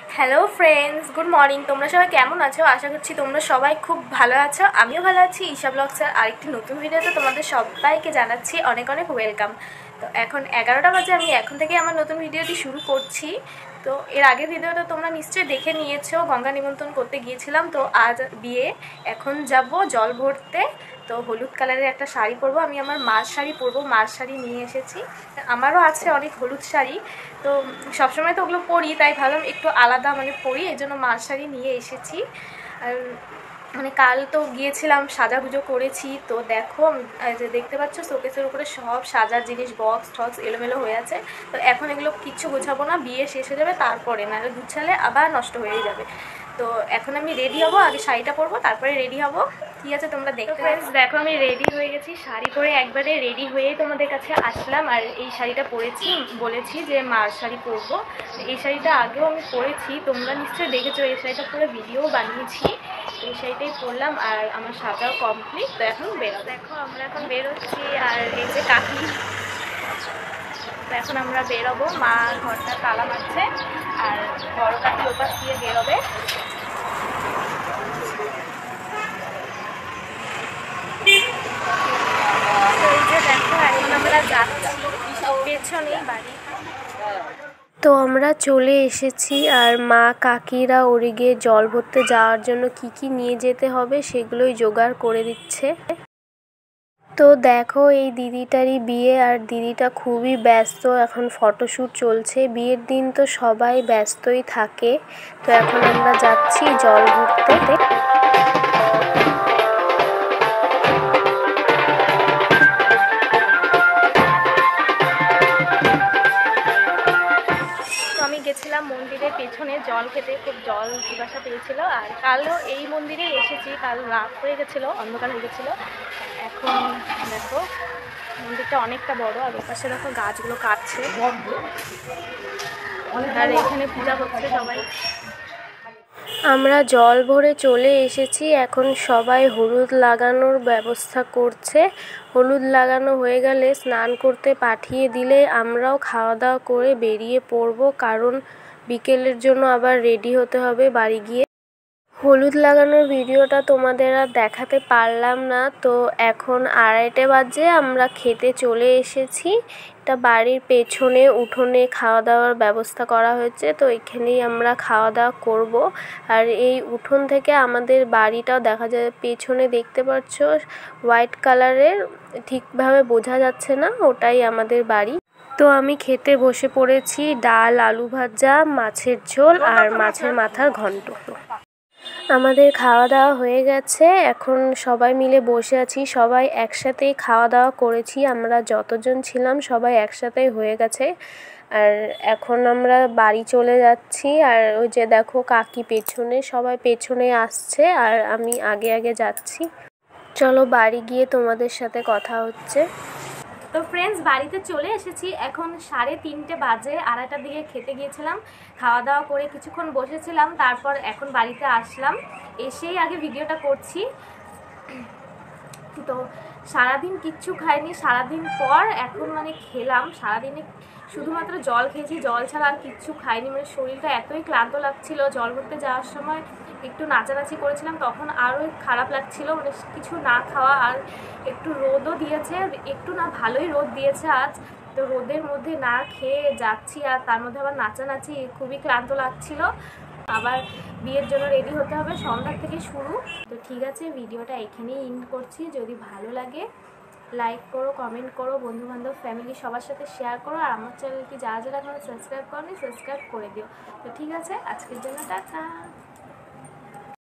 Hello friends, good morning. তোমরা সবাই কেমন আছো? আশা করছি তোমরা সবাই খুব ভালো আছো। আমিও ভালো আছি। ঈশা ব্লগসের আরেকটি নতুন ভিডিওতে তোমাদের সবাইকে জানাচ্ছি অনেক অনেক ওয়েলকাম। তো এখন 11টা বাজে, আমি এখন থেকে আমার নতুন ভিডিওটি শুরু করছি। তো এর আগের ভিডিওটা তোমরা নিশ্চয়ই দেখে নিয়েছো, গঙ্গা নিমন্ত্রণ করতে গিয়েছিলাম। তো আজ বিয়ে, এখন যাব জল ভরতে। তো হলুদ কালারের একটা শাড়ি পরবো, আমি আমার মার শাড়ি পরবো, মার শাড়ি নিয়ে এসেছি। আমারও আছে অনেক হলুদ শাড়ি, তো সবসময় তো ওগুলো পরি, তাই ভাবলাম একটু আলাদা পরি, এই জন্য মার শাড়ি নিয়ে এসেছি। আর কাল তো গিয়েছিলাম, সাজাগুজো করেছি। তো দেখো, যে দেখতে পাচ্ছ শোকেসের উপরে সব সাজার জিনিস, বক্স টক্স এলোমেলো হয়ে আছে। তো এখন এগুলো কিচ্ছু গোছাবো না, বিয়ে শেষ হয়ে যাবে তারপরে, নাহলে গুছালে আবার নষ্ট হয়ে যাবে। তো এখন আমি রেডি হব, আগে শাড়িটা পরবো তারপরে রেডি হব। ঠিক আছে, তোমরা দেখতে দেখো আমি রেডি হয়ে গেছি, শাড়ি পরে একবারে রেডি হয়েই তোমাদের কাছে আসলাম। আর এই শাড়িটা পরেছি, বলেছি যে মার শাড়ি পরবো। এই শাড়িটা আগেও আমি পরেছি, তোমরা নিশ্চয়ই দেখেছো। এই শাড়িটা পরে ভিডিও বানিয়েছি, এই শাড়িটাই পরলাম। আর আমার সাজাও কমপ্লিট। তো এখন বেরো, দেখো আমরা এখন বেরোচ্ছি। আর এই যে কাকি, তো এখন আমরা বেরোবো। মা ঘরটা তালা মারছে, আর বড় কাকি ওপাশ দিয়ে বেরোবে। তো আমরা চলে এসেছি, আর মা কাকিরা ওদিকে জল ভরতে যাওয়ার জন্য কি কি নিয়ে যেতে হবে সেগুলোই জোগাড় করে দিচ্ছে। তো দেখো, এই দিদিটারই বিয়ে, আর দিদিটা খুবই ব্যস্ত, এখন ফটোশ্যুট চলছে। বিয়ের দিন তো সবাই ব্যস্তই থাকে। তো এখন আমরা যাচ্ছি জল ভরতে। গেছিলাম মন্দিরের পেছনে জল খেতে, খুব জল পিপাসা পেয়েছিল। আর কালও এই মন্দিরে এসেছি, কাল রাত হয়ে গেছিলো, অন্ধকার হয়ে গেছিলো। এখন দেখো মন্দিরটা অনেকটা বড়, আর ওপাশে দেখো গাছগুলো কাটছে, আর এখানে পূজা করছে সবাই। আমরা জল ভরে চলে এসেছি, এখন সবাই হলুদ লাগানোর ব্যবস্থা করছে। হলুদ লাগানো হয়ে গেলে স্নান করতে পাঠিয়ে দিলে আমরাও খাওয়া দাওয়া করে বেরিয়ে পড়ব, কারণ বিকেলের জন্য আবার রেডি হতে হবে বাড়ি গিয়ে। হলুদ লাগানোর ভিডিওটা তোমাদের আর দেখাতে পারলাম না। তো এখন 2:30 বাজে, আমরা খেতে চলে এসেছি। এটা বাড়ির পেছনে উঠোনে খাওয়া দাওয়ার ব্যবস্থা করা হয়েছে, তো এখানেই আমরা খাওয়া দাওয়া করব। আর এই উঠোন থেকে আমাদের বাড়িটাও দেখা যায়, পেছনে দেখতে পাচ্ছ হোয়াইট কালারের, ঠিকভাবে বোঝা যাচ্ছে না, ওটাই আমাদের বাড়ি। তো আমি খেতে বসে পড়েছি, ডাল, আলু ভাজা, মাছের ঝোল আর মাছের মাথার ঘন্ট। আমাদের খাওয়া দাওয়া হয়ে গেছে, এখন সবাই মিলে বসে আছি, সবাই একসাথেই খাওয়া দাওয়া করেছি। আমরা যতজন ছিলাম সবাই একসাথেই হয়ে গেছে। আর এখন আমরা বাড়ি চলে যাচ্ছি। আর ওই যে দেখো কাকি পেছনে, সবাই পেছনে আসছে, আর আমি আগে আগে যাচ্ছি। চলো বাড়ি গিয়ে তোমাদের সাথে কথা হচ্ছে। তো ফ্রেন্ডস, বাড়িতে চলে এসেছি, এখন 3:30 বাজে। 2:30টার দিকে খেতে গিয়েছিলাম, খাওয়া দাওয়া করে কিছুক্ষণ বসেছিলাম, তারপর এখন বাড়িতে আসলাম। এসেই আগে ভিডিওটা করছি। তো সারাদিন কিচ্ছু খাইনি, সারাদিন পর এখন খেলাম। সারাদিনে শুধুমাত্র জল খেয়েছি, জল ছাড়া আর কিচ্ছু খাইনি। শরীরটা এতই ক্লান্ত লাগছিল। জল ভরতে যাওয়ার সময় একটু নাচানাচি করেছিলাম, তখন আরও খারাপ লাগছিল, কিছু না খাওয়া। আর একটু রোদও দিয়েছে, একটু না ভালোই রোদ দিয়েছে আজ। তো রোদের মধ্যে না খেয়ে যাচ্ছি, আর তার মধ্যে আবার নাচানাচি, খুবই ক্লান্ত লাগছিল। আবার বিয়ের জন্য রেডি হতে হবে, সন্ধ্যার থেকে শুরু। তো ঠিক আছে, ভিডিওটা এখানেই এন্ড করছি। যদি ভালো লাগে লাইক করো, কমেন্ট করো, বন্ধুবান্ধব ফ্যামিলি সবার সাথে শেয়ার করো। আর আমার চ্যানেলটি যারা যারা এখনো সাবস্ক্রাইব করনি, সাবস্ক্রাইব করে দিও। তো ঠিক আছে, আজকের জন্য টাটা।